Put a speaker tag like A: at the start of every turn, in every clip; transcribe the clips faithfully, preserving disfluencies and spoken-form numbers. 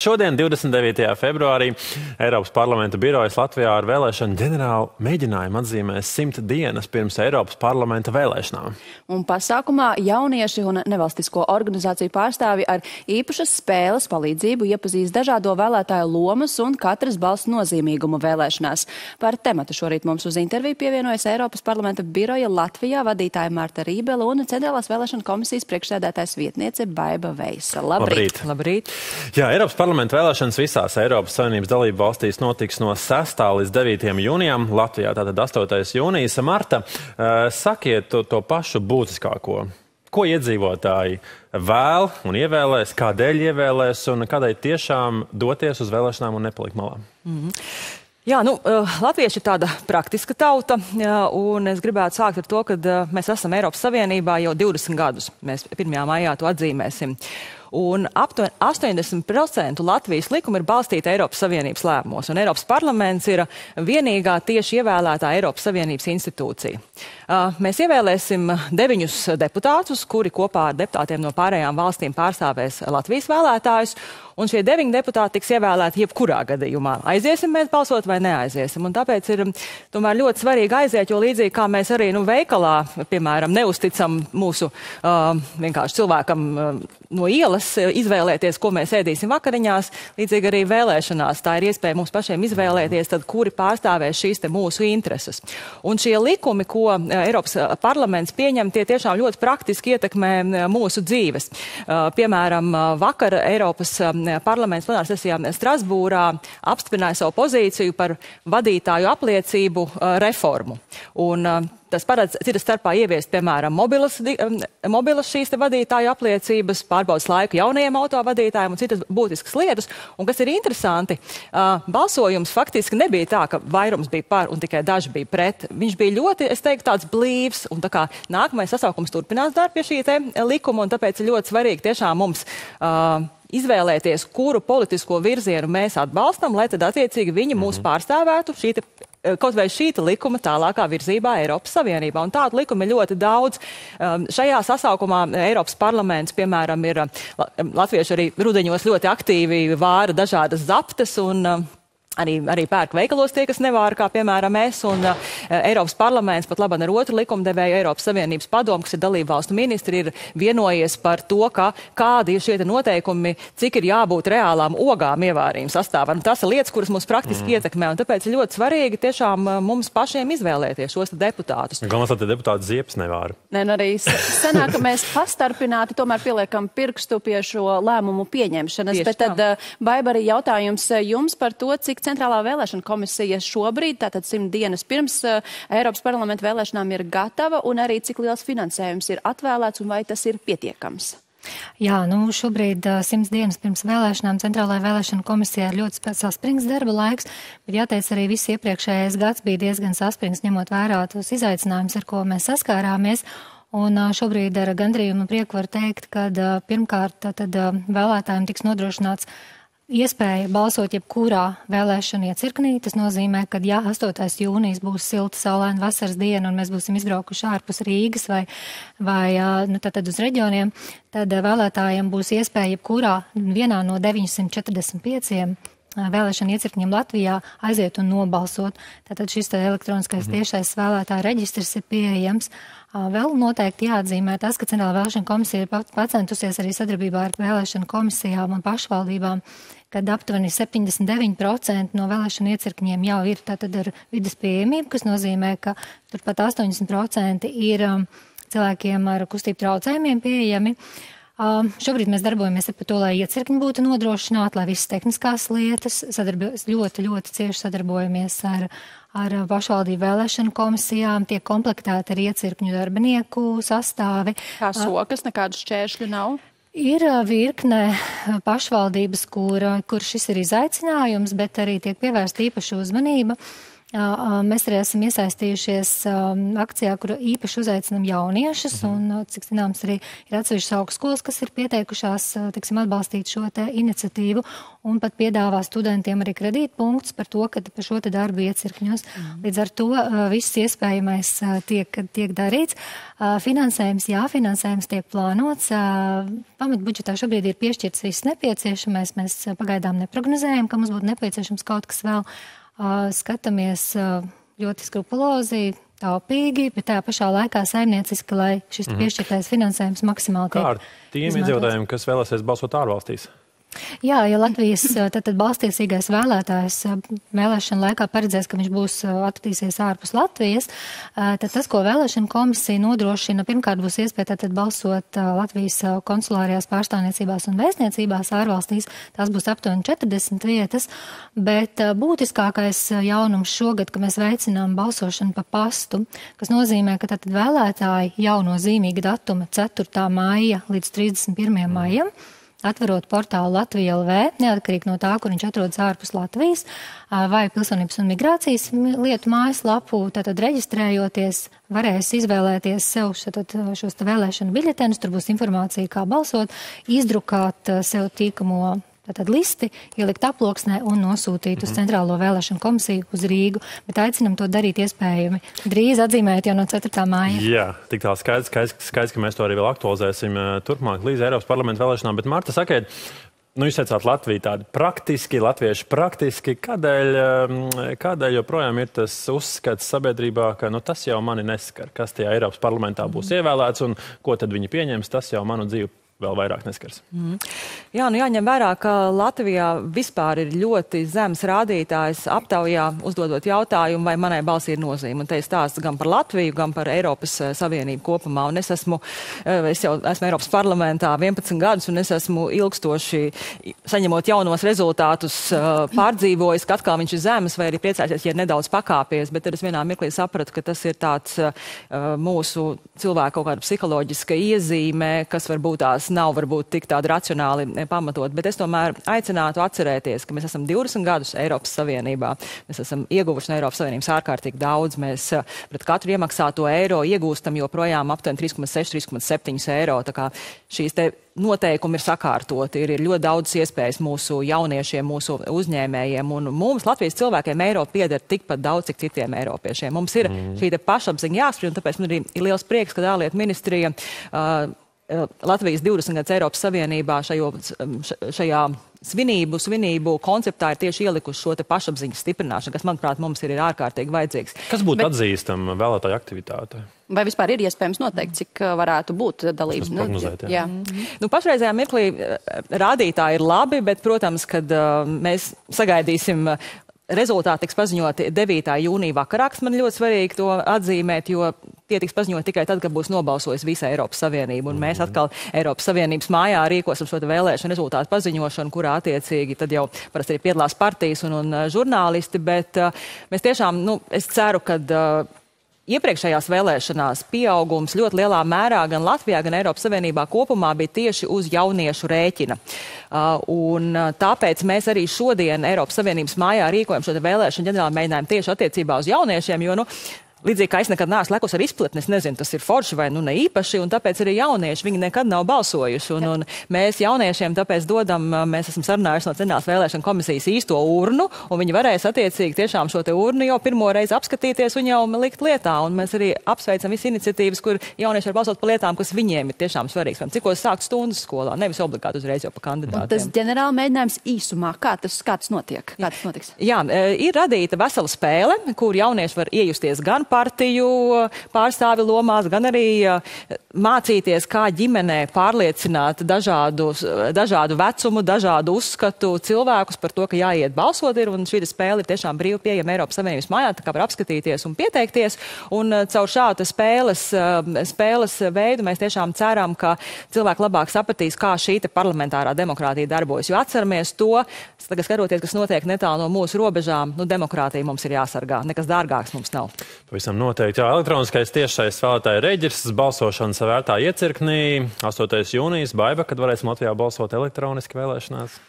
A: šodien, divdesmit devītajā februārī, Eiropas parlamenta birojas Latvijā ar vēlēšanu ģenerālu mēģinājumu atzīmēs simt dienas pirms Eiropas parlamenta vēlēšanām.
B: Un pasākumā jaunieši un nevalstisko organizāciju pārstāvi ar īpašas spēles palīdzību iepazīs dažādo vēlētāju lomas un katras balss nozīmīgumu vēlēšanās. Par tematu šorīt mums uz interviju pievienojas Eiropas parlamenta biroja Latvijā vadītāja Marta Rībele un Centrālās vēlēšana komisijas priekšsēdētājas vietniece Baiba Veisa. Labrīt!
A: Labrīt! Jā, Eiropas parlamenta vēlēšanas visās Eiropas Savienības dalību valstīs notiks no sestā līdz devītajam jūnijam. Latvijā tātad astotais jūnijas. Marta, sakiet to, to pašu būtiskāko. Ko iedzīvotāji vēl un ievēlēs, kādēļ ievēlēs un kādēļ tiešām doties uz vēlēšanām un nepalikt malā?
C: Mm-hmm. Jā, nu, latvieši ir tāda praktiska tauta, un es gribētu sākt ar to, ka mēs esam Eiropas Savienībā jau divdesmit gadus. Mēs pirmajā maijā to atzīmēsim. Un aptuveni astoņdesmit procenti Latvijas likuma ir balstīta Eiropas Savienības lēmumos, un Eiropas parlaments ir vienīgā tieši ievēlētā Eiropas Savienības institūcija. Mēs ievēlēsim deviņus deputātus, kuri kopā ar deputātiem no pārējām valstīm pārstāvēs Latvijas vēlētājus, un šie deviņi deputāti tiks ievēlēti jebkurā gadījumā. Aiziesim mēs balsot vai neaiziesim, un tāpēc ir tomēr ļoti svarīgi aiziet, jo līdzīgi kā mēs arī nu, veikalā, piemēram, neusticam mūsu uh, vienkārši cilvēkam uh, no ielas izvēlēties, ko mēs ēdīsim vakariņās, līdzīgi arī vēlēšanās. Tā ir iespēja mums pašiem izvēlēties, tad, kuri pārstāvēs šīs te mūsu intereses. Un šie likumi, ko Eiropas parlaments pieņem, tie tiešām ļoti praktiski ietekmē mūsu dzīves. Uh, piemēram, vakar Eiropas parlaments plenāra sesijā Strasbūrā apstiprināja savu pozīciju par vadītāju apliecību uh, reformu. Un, uh, Tas paredz cita starpā ieviest, piemēram, mobilas, mobilas šīs te vadītāju apliecības, pārbaudas laiku jaunajiem autovadītājiem un citas būtiskas lietas. Un kas ir interesanti, uh, balsojums faktiski nebija tā, ka vairums bija par un tikai daži bija pret. Viņš bija ļoti, es teiktu, tāds blīvs, un tā kā nākamais sasaukums turpinās darbu pie šī te likuma, un tāpēc ir ļoti svarīgi tiešām mums uh, izvēlēties, kuru politisko virzienu mēs atbalstam, lai tad attiecīgi viņi mūs pārstāvētu šī te kaut vai šīta likuma tālākā virzībā Eiropas Savienībā. Un tādu likumu ir ļoti daudz. Šajā sasaukumā Eiropas parlaments, piemēram, ir latvieši arī rudeņos ļoti aktīvi vāra dažādas zaptes un Arī, arī pērk veikalos tie, kas nevāra, kā piemēram mēs, un uh, Eiropas parlaments pat labāk ar otru likumdevēju Eiropas Savienības padomu, kas ir dalību valstu ministri, ir vienojies par to, ka kādi ir šie noteikumi, cik ir jābūt reālām ogām ievārījuma sastāvā. Un tas ir lietas, kuras mūs praktiski mm. ietekmē, un tāpēc ir ļoti svarīgi tiešām mums pašiem izvēlēties šos deputātus.
A: Galvenais, lai deputāti ziepes nevāra.
B: Nē, nu arī sanāk, ka mēs pastarpināti tomēr pieliekam pirkstu pie šo lēmumu pieņemšanas, Tieši bet tad, uh, Baiba, arī jautājums jums par to, cik Centrālā vēlēšana komisija šobrīd, tātad simt dienas pirms uh, Eiropas parlamenta vēlēšanām ir gatava, un arī cik liels finansējums ir atvēlēts un vai tas ir pietiekams?
D: Jā, nu šobrīd uh, simts dienas pirms vēlēšanām Centrālajā vēlēšana komisijā ir ļoti saspringts darba laiks, bet jāteic arī viss iepriekšējais gads bija diezgan saspringts, ņemot vērā tos izaicinājumus, ar ko mēs saskārāmies. Un uh, šobrīd ar gandrījumu prieku var teikt, ka uh, pirmkārt tad uh, vēlētājiem tiks nodrošināts iespēja balsot jebkurā vēlēšana iecirknī. Tas nozīmē, ka ja astotais jūnijas būs silta, saulaina vasaras diena un mēs būsim izbraukuši ārpus Rīgas vai, vai nu, tad, tad uz reģioniem, tad vēlētājiem būs iespēja jebkurā vienā no deviņsimt četrdesmit pieciem vēlēšana iecirkņiem Latvijā aiziet un nobalsot. Tātad šis elektroniskais tiešais vēlētāja reģistrs ir pieejams. Vēl noteikti jāatzīmē tas, ka Centrālā vēlēšana komisija ir pacentusies arī sadarbībā ar vēlēšana komisijām un pašvaldībām, kad aptuveni septiņdesmit deviņi procenti no vēlēšana iecirkņiem jau ir tātad ar vides pieejamību, kas nozīmē, ka turpat astoņdesmit procenti ir um, cilvēkiem ar kustību traucējumiem pieejami. Um, šobrīd mēs darbojamies par to, lai iecirkņi būtu nodrošināti, lai visas tehniskās lietas, ļoti, ļoti cieši sadarbojamies ar, ar pašvaldību vēlēšanu komisijām, tiek komplektēti ar iecirkņu darbinieku sastāvi.
B: Kā sokas, nekādu šķēršļu nav?
D: Ir virkne pašvaldības, kur, kur šis ir izaicinājums, bet arī tiek pievērsta īpaša uzmanība. Mēs arī esam iesaistījušies akcijā, kur īpaši uzaicinam jauniešus, un, cik zināms, arī ir atsevišķas augstskolas, kas ir pieteikušās, tiksim, atbalstīt šo te iniciatīvu, un pat piedāvā studentiem arī kredītpunktus par to, ka par šo te darbu iecirkņos. Mm. Līdz ar to viss iespējamais tiek, tiek darīts. Finansējums, jā, finansējums tiek plānots. Pamatbudžetā šobrīd ir piešķirts viss nepieciešamais. Mēs pagaidām neprognozējam, ka mums būtu nepieciešams kaut kas vēl. Skatāmies ļoti skrupulozi, taupīgi, bet tajā pašā laikā saimnieciski, lai šis mm. piešķirtais finansējums maksimāli tiek
A: izmantots. Kā ar tiem iedzīvotājiem, kas vēlēsies balsot ārvalstīs?
D: Jā, ja Latvijas tātad balstiesīgais vēlētājs vēlēšana laikā paredzēs, ka viņš būs atradīsies ārpus Latvijas, tad tas, ko vēlēšana komisija nodrošina, pirmkārt būs iespēja tātad balsot Latvijas konsulārajās pārstāvniecībās un vēstniecībās ārvalstīs. Tās būs aptuveni četrdesmit vietas, bet būtiskākais jaunums šogad, ka mēs veicinām balsošanu pa pastu, kas nozīmē, ka tātad vēlētāji jau no zīmīga datuma ceturtā maija līdz trīsdesmit pirmajam maijam, atverot portālu Latvija L V, neatkarīgi no tā, kur viņš atrodas ārpus Latvijas, vai pilsonības un migrācijas lietu mājaslapu, tātad reģistrējoties, varēs izvēlēties sev šatad, šos te vēlēšanu biļetenus, tur būs informācija, kā balsot, izdrukāt sev tīkamo tātad listi, ielikt aploksnē un nosūtīt uz Centrālo vēlēšanu komisiju uz Rīgu, bet aicinam to darīt iespējami drīz, atzīmējot jau no ceturtā māja.
A: Jā, tik tā skaidrs, skaidrs, skaidrs, ka mēs to arī vēl aktualizēsim turpmāk līdz Eiropas parlamenta vēlēšanām, bet Marta, sakiet, nu jūs teicāt Latviju tādi praktiski, latvieši praktiski, kādēļ, kādēļ joprojām ir tas uzskats sabiedrībā, ka nu, tas jau mani neskar, kas tajā Eiropas parlamentā būs mm. ievēlēts un ko tad viņi pieņems, tas jau manu dzīvi vēl vairāk neskars. Mm.
C: Jā, nu jāņem vērā, ka Latvijā vispār ir ļoti zems rādītājs aptaujā uzdodot jautājumu, vai manai balsī ir nozīme. Un te es stāstu gan par Latviju, gan par Eiropas Savienību kopumā. Un es esmu, es jau esmu Eiropas parlamentā vienpadsmit gadus, un es esmu ilgstoši saņemot jaunos rezultātus pārdzīvojis, ka atkal viņš ir zemes, vai arī priecāsies, ja ir nedaudz pakāpies, bet tad es vienā mirklī sapratu, ka tas ir tāds mūsu cilvēku kaut kāda psiholoģiska iezīme, kas varbūt tās nav varbūt tik tādi racionāli pamatot, bet es tomēr aicinātu atcerēties, ka mēs esam divdesmit gadus Eiropas Savienībā. Mēs esam ieguvuši no Eiropas Savienības ārkārtīgi daudz. Mēs pret katru iemaksāto eiro iegūstam joprojām aptuveni trīs komats seši, trīs komats septiņi eiro. Tā kā šīs te noteikumi ir sakārtoti, ir, ir ļoti daudz iespējas mūsu jauniešiem, mūsu uzņēmējiem, un mums, Latvijas cilvēkiem, eiro pieder tikpat daudz, cik citiem eiropiešiem. Mums ir mm. šī te pašapziņa jāspriež, un tāpēc man arī ir liels prieks, ka ārlietu ministrija uh, Latvijas divdesmit gadus Eiropas Savienībā šajo, šajā svinību, svinību konceptā ir tieši ielikuši šo te pašapziņas stiprināšanu, kas, manuprāt, mums ir, ir ārkārtīgi vajadzīgs.
A: Kas būtu Bet... atzīstama vēlētāju aktivitāte?
B: Vai vispār ir iespējams noteikt, cik varētu būt dalības?
A: Prognozēt, jā.
B: jā.
C: Mm-hmm. Nu, pašreizējā mirklī rādītāji ir labi, bet, protams, kad uh, mēs sagaidīsim rezultāti tiks paziņoti devītā jūnija vakarā, kas man ļoti svarīgi to atzīmēt, jo tie tiks paziņot tikai tad, kad būs nobalsojis visa Eiropas Savienība. Un mēs atkal Eiropas Savienības mājā rīkosim šo vēlēšanu rezultātu paziņošanu, kurā attiecīgi tad jau parasti arī piedalās partijas un, un žurnālisti, bet uh, mēs tiešām, nu, es ceru, ka uh, iepriekšējās vēlēšanās pieaugums ļoti lielā mērā gan Latvijā, gan Eiropas Savienībā kopumā bija tieši uz jauniešu rēķina. Uh, un tāpēc mēs arī šodien Eiropas Savienības mājā rīkojam šo vēlēšanu ģenerālu mēģinājumu tieši attiecībā uz jauniešiem, jo, nu, līdzīgi kā es nekad neesmu lekus ar izplatni, es nezinu, tas ir forši vai nu ne īpaši, un tāpēc arī jaunieši, viņi nekad nav balsojuši. Un, un mēs jauniešiem tāpēc dodam, mēs esam sarunājuši no Centrālās vēlēšana komisijas īsto urnu, un viņi varēs attiecīgi tiešām šo te urnu jau pirmo reizi apskatīties un jau likt lietā. Un mēs arī apsveicam visas iniciatīvas, kur jaunieši var balsot par lietām, kas viņiem ir tiešām svarīgs. Cikos sākt stundas skolā, nevis obligāti uzreiz jau pa kandidātiem.
B: Tas ģenerāla mēģinājums īsumā, kā tas, kā tas notiek? Kā tas notiks?
C: Jā, ir radīta vesela spēle, kur jaunieši var iejusties gan partiju pārstāvi lomās, gan arī mācīties, kā ģimenē pārliecināt dažādu, dažādu vecumu, dažādu uzskatu cilvēkus par to, ka jāiet balsot ir, un šī spēle ir tiešām brīvi pieejama Eiropas Savienības mājā, tā kā var apskatīties un pieteikties, un caur šādu spēles, spēles veidu mēs tiešām ceram, ka cilvēki labāk sapratīs, kā šī te parlamentārā demokrātija darbojas, jo atceramies to, tagad skatoties, kas notiek netālu no mūsu robežām, nu, demokrātija mums ir jāsargā, nekas dārgāks mums nav.
A: Pavisam noteikti. Jā, elektroniskais tiešais vēlētāju reģistrs, balsošana savērtā iecirknī, astotais jūnijas, Baiba, kad varēsim Latvijā balsot elektroniski vēlēšanās?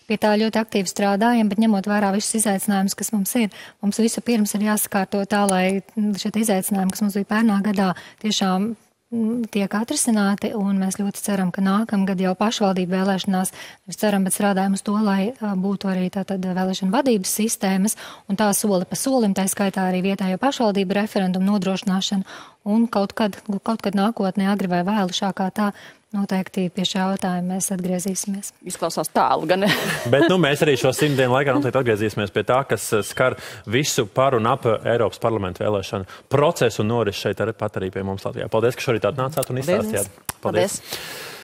D: pie tā ļoti aktīvi strādājam, bet ņemot vērā visus izaicinājumus, kas mums ir, mums visu pirms ir jāsakārto tā, lai šie izaicinājumi, kas mums bija pērnā gadā, tiešām tiek atrisināti, un mēs ļoti ceram, ka nākamgad jau pašvaldību vēlēšanās, mēs ceram, bet strādājam uz to, lai būtu arī tātad vēlēšana vadības sistēmas, un tā soli pa solim, tā skaitā arī vietējo pašvaldību referendumu nodrošināšanu, un kaut kad, kaut kad nākotnē agri vai vēlu šākā tā, noteikti pie šā jautājuma mēs atgriezīsimies.
B: Izklausās tālu, gan.
A: Bet nu, mēs arī šo simt dienu laikā noteikti atgriezīsimies pie tā, kas skar visu par un ap Eiropas parlamentu vēlēšanu procesu un noris šeit arī pat arī pie mums Latvijā. Paldies, ka šorīt atnācāt un izstāstījāt.
B: Paldies. Paldies.